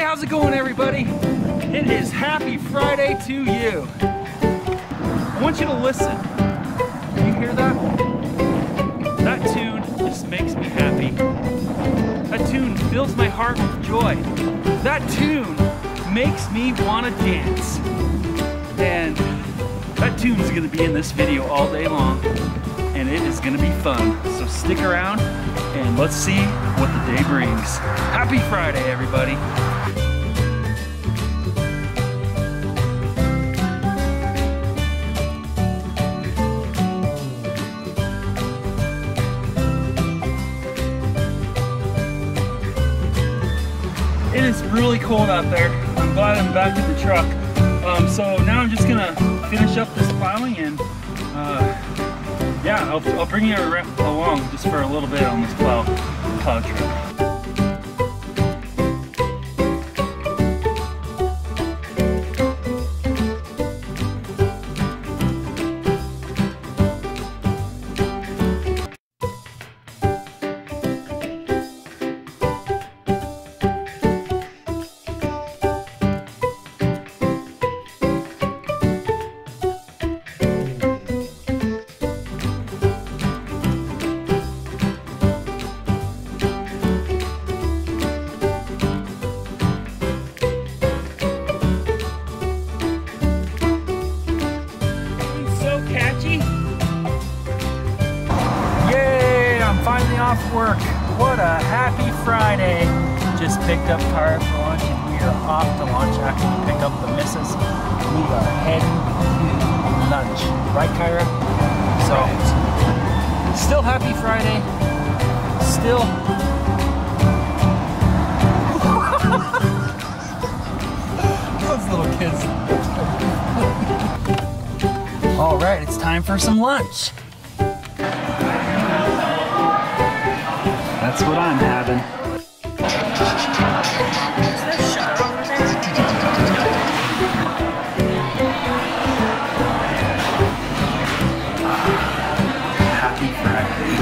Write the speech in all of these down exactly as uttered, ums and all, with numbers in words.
how's it going, everybody? It is Happy Friday to you. I want you to listen. Do you hear that? That tune just makes me happy. That tune fills my heart with joy. That tune makes me want to dance. And that tune is going to be in this video all day long. And it is going to be fun. So stick around and let's see what the day brings. Happy Friday, everybody. It is really cold out there. I'm glad I'm back in the truck. Um, so now I'm just gonna finish up this plowing and uh, yeah, I'll, I'll bring you along just for a little bit on this plow, plow trip. Finally off work. What a happy Friday. Just picked up Tara for lunch and we are off to lunch after we pick up the missus. We are heading to lunch. Right, Kyra? So, still happy Friday. Still. Those little kids. All right, it's time for some lunch. That's what I'm having. Happy Friday.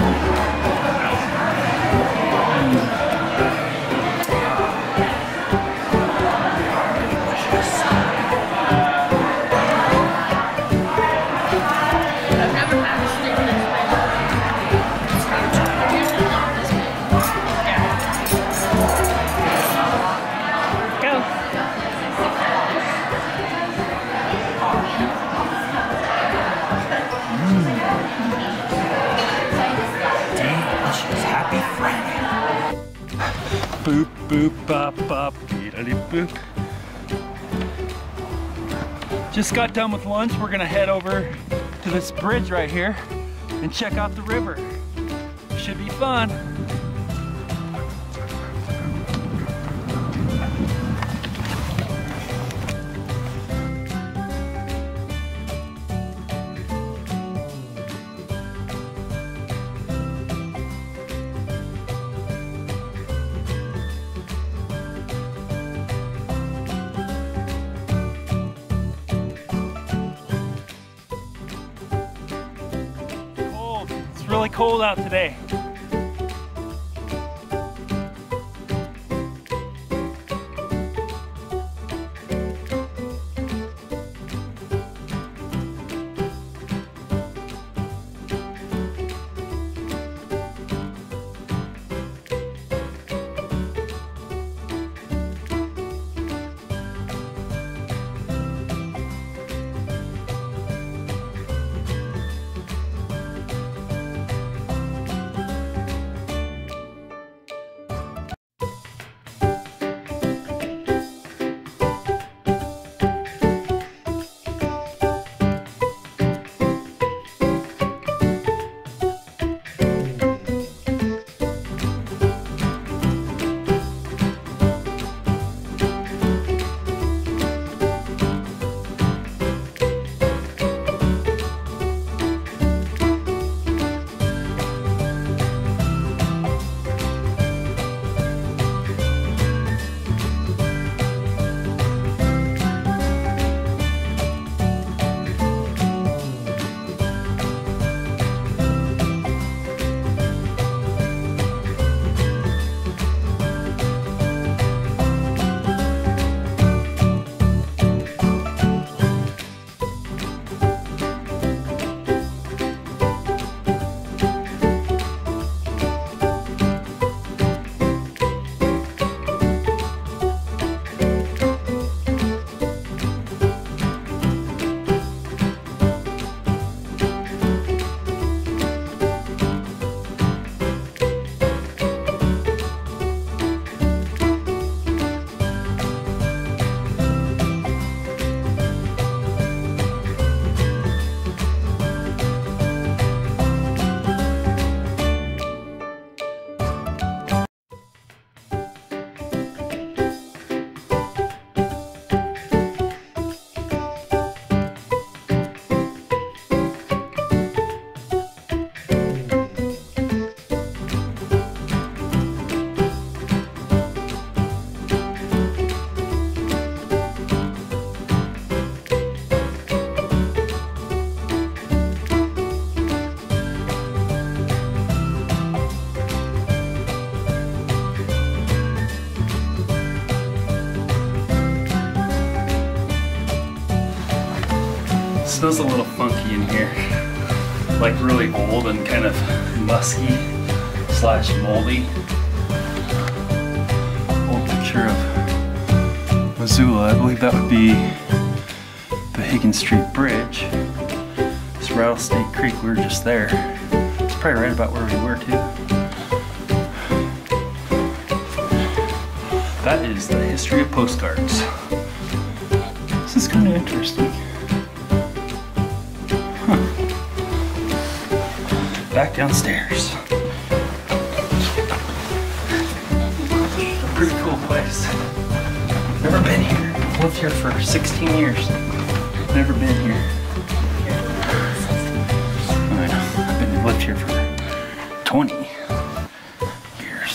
Boop, boop, bop, bop, beedly boop. Just got done with lunch. We're gonna head over to this bridge right here and check out the river. Should be fun. It's really cold out today. smells a little funky in here. Like really old and kind of musky slash moldy. Old picture of Missoula. I believe that would be the Higgins Street Bridge. It's Rattlesnake Creek, we were just there. It's probably right about where we were too. That is the history of postcards. This is kind of interesting. Huh. Back downstairs. Pretty cool place. Never been here. Lived here for sixteen years. Never been here. I know. I've been lived here for twenty years.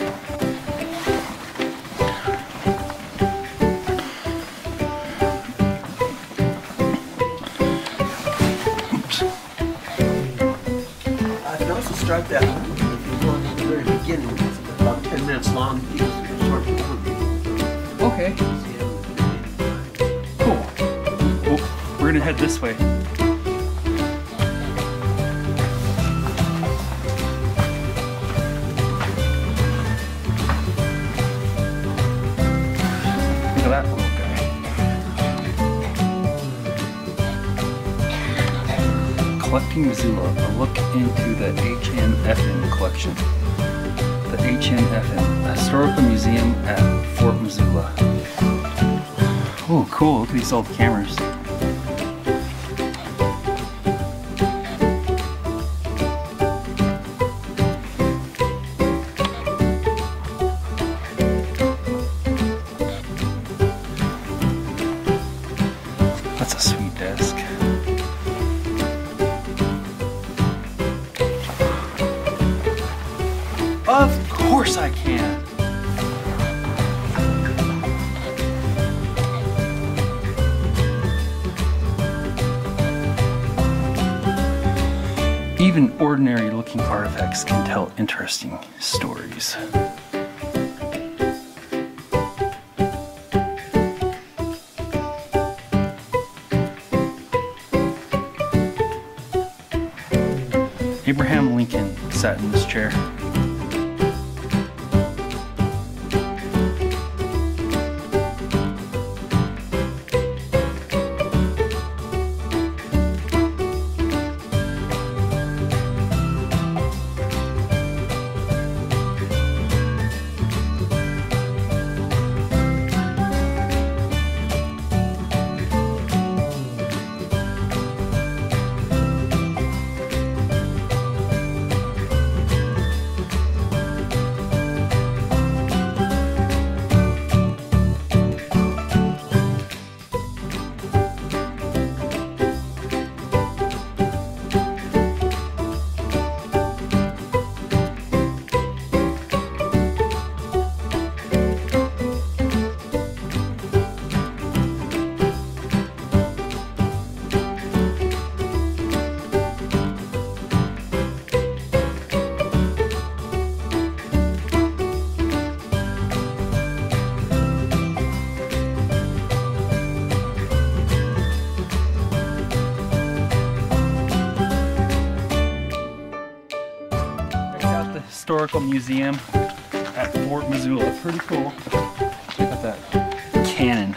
Oops. I can also start that one if you want at the very beginning. It's about ten minutes long. Okay. Cool. Oh, we're gonna head this way. Look at that little guy. Collecting Missoula, a look into the H N F N collection. The H N F N, Historical Museum at Fort Missoula. Oh, cool. Look at these old cameras. That's a sweet desk. Of course I can. Even ordinary looking artifacts can tell interesting stories. Abraham Lincoln sat in this chair. Historical Museum at Fort Missoula. Pretty cool. Look at that cannon.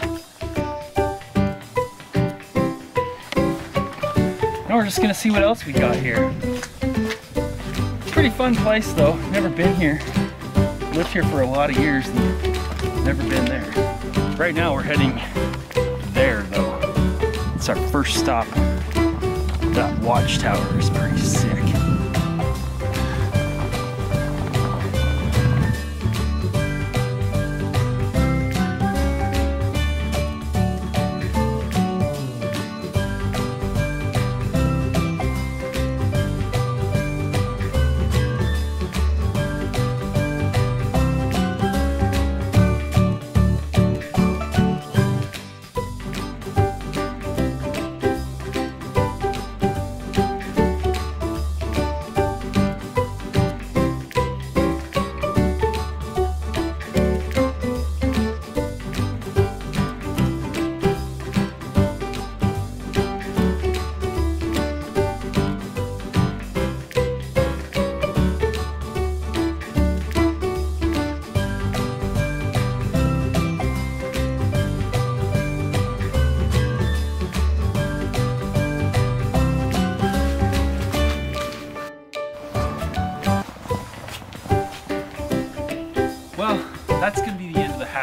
Now we're just gonna see what else we got here. Pretty fun place though. Never been here. Lived here for a lot of years and never been there. Right now we're heading there though. It's our first stop. That watchtower is pretty sick.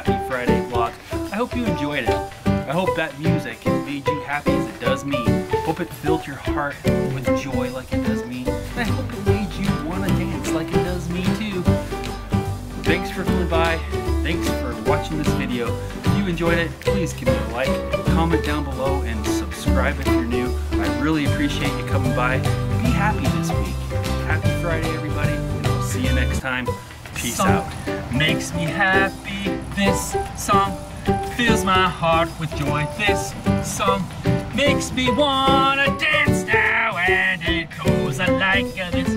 Happy Friday vlog. I hope you enjoyed it. I hope that music has made you happy as it does me. Hope it filled your heart with joy like it does me. And I hope it made you want to dance like it does me too. Thanks for coming by. Thanks for watching this video. If you enjoyed it, please give me a like, comment down below, and subscribe if you're new. I really appreciate you coming by. Be happy this week. Happy Friday, everybody, and we'll see you next time. Peace Song out. makes me happy. This song fills my heart with joy. This song makes me wanna dance now, and it goes like this.